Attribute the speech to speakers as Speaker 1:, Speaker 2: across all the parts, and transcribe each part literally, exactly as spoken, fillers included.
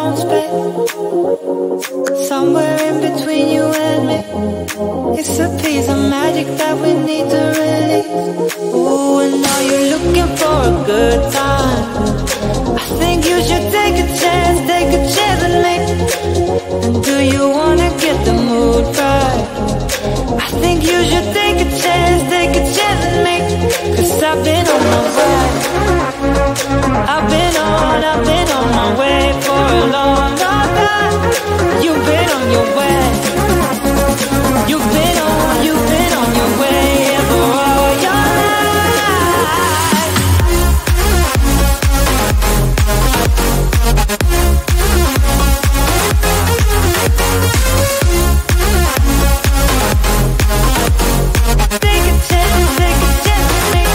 Speaker 1: own space, somewhere in between you and me. It's a piece of magic that we need to release. Ooh, and now you're looking for a good time. I think you should take a chance, take a chance on me. And do you wanna get the mood right? I think you should take a chance, take a chance on me. Cause I've been on my way, I've been on, I've been on my way for a long, long time. You've been on your way, you've been on, you've been on your way for all your life. Take a chance, take a chance with me.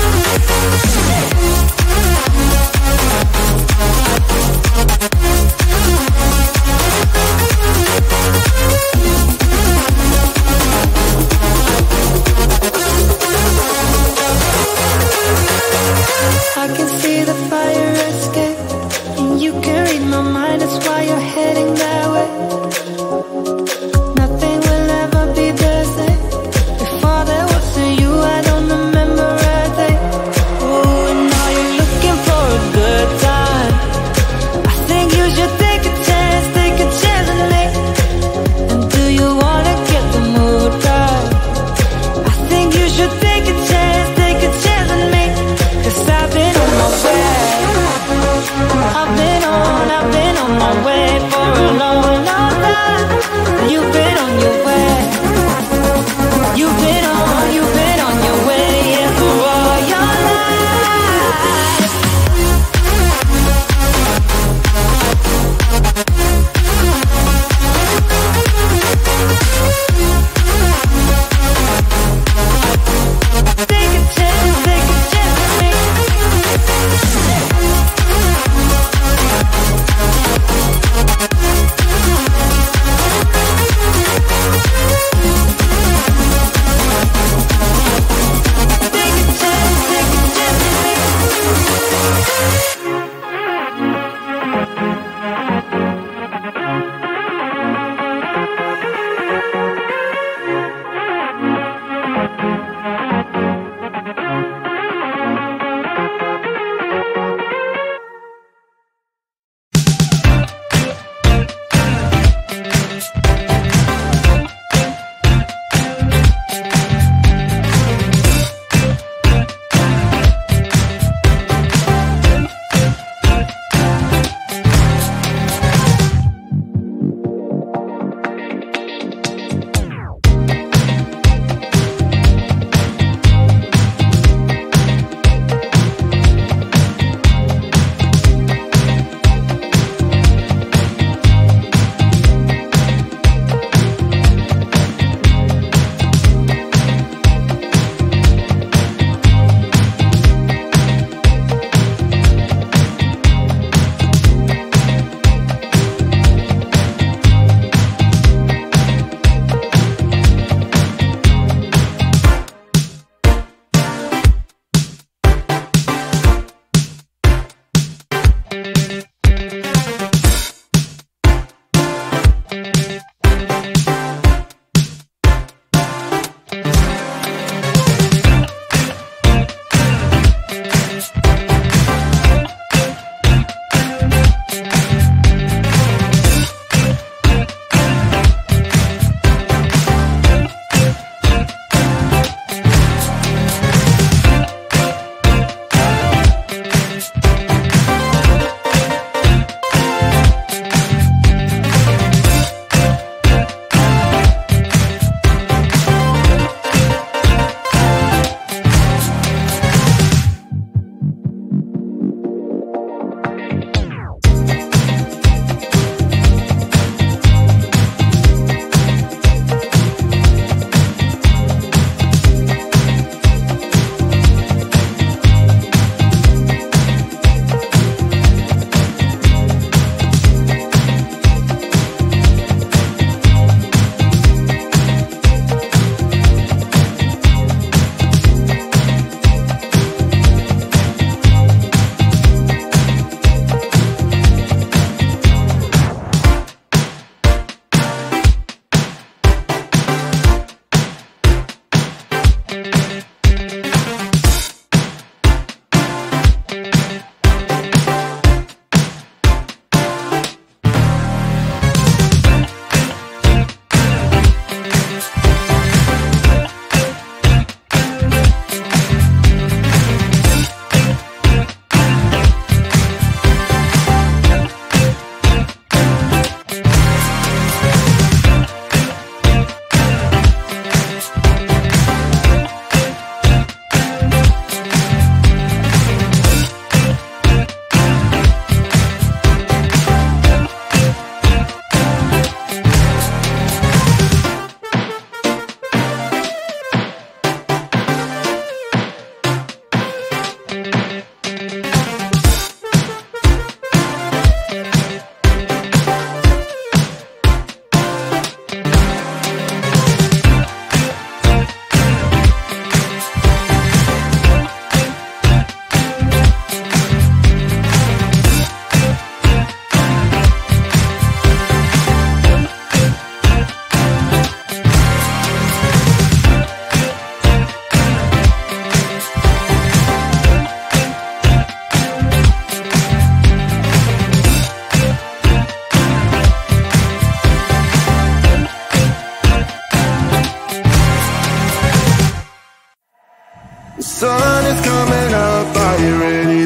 Speaker 1: I can see the fire escape, and you can read my mind, that's why you're heading that way. Nothing will ever be the same. Before there was a you, I don't remember a day. Oh, and now you're looking for a good time. I think you should take a chance, take a chance on me. And do you wanna get the mood right? I think you should take a chance, take a chance on me. Cause I've been on my way, I've been on, I've been on my way for a long, long time. You've been on your way, you've been on, you've been on your way, yeah, for all your life. Take a chance, take a chance with me.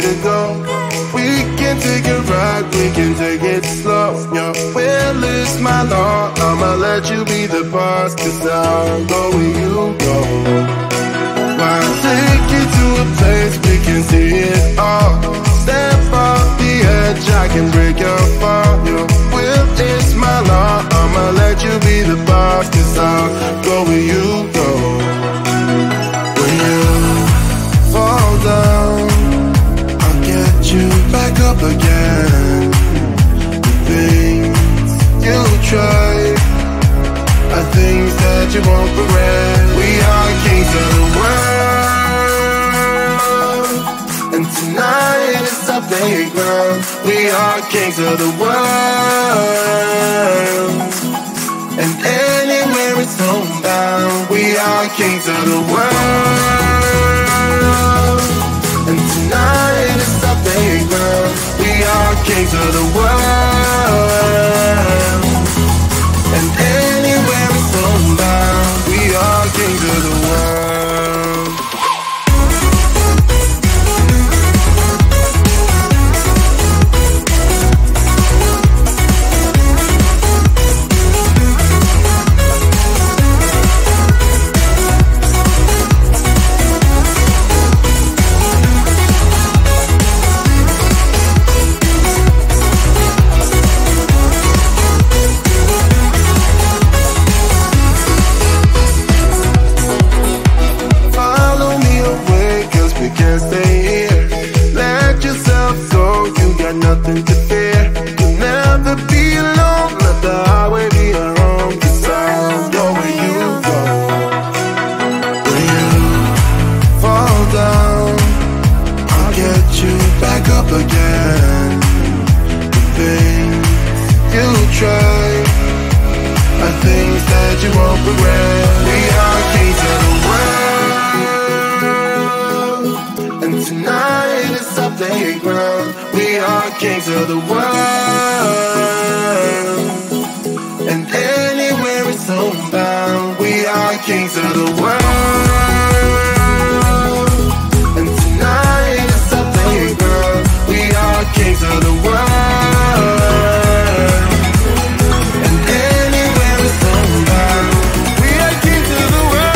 Speaker 2: to go. We can take it right, we can take it slow. Your will is my law, I'ma let you be the boss, cause I'll go where you go. I'll take you to a place we can see it all. Step off the edge, I can break your fall. Your will is my law, I'ma let you be the boss, cause I'll go where you go. When you fall down, I'll get you back up again. The things you try are things that you won't regret. We are kings of the world, and tonight is our playground. We are kings of the world, and anywhere it's homebound. We are kings of the world, and tonight is our playground. We are kings of the world, and anywhere it's homebound. We are kings of the world. Nothing to fear, you'll never be alone. Let the highway be your home, cause I'll go where you go. When you fall down, I'll get you back up again. The things you try are things that you won't regret. We are kings of the world, and tonight is our playground. We are kings of the world, and anywhere it's homebound. We are kings of the world, and tonight is our playground. We are kings of the world, and anywhere it's homebound. We are kings of the world.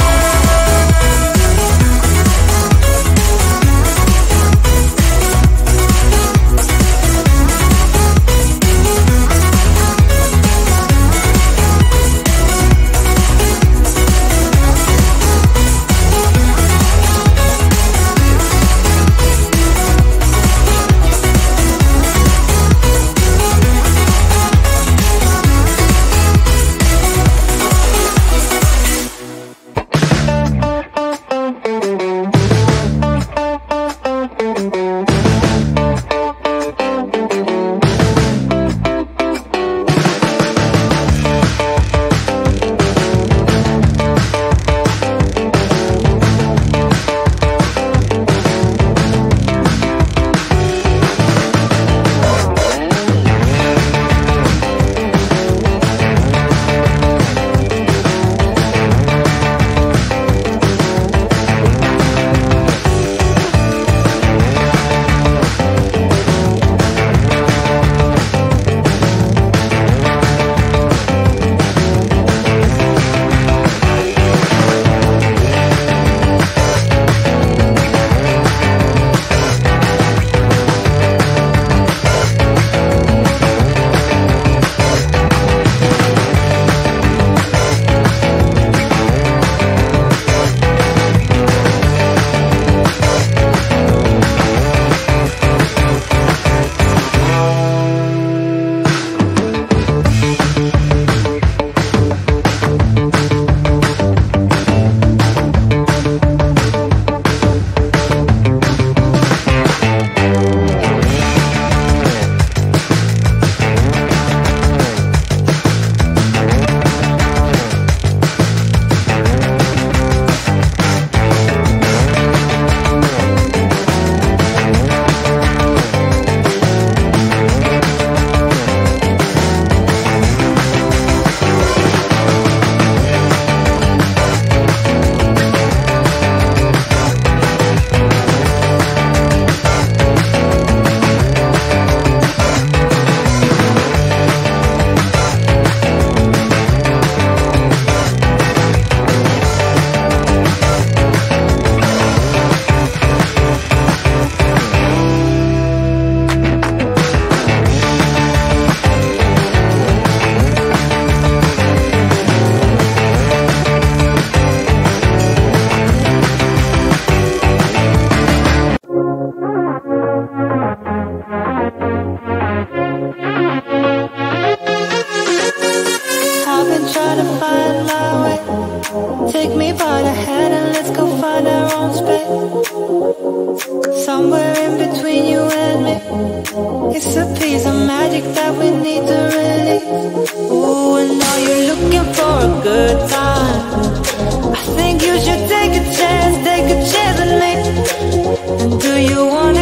Speaker 1: somewhere in between you and me. It's a piece of magic that we need to release. Ooh, and now you're looking for a good time. I think you should take a chance, take a chance with me. And do you want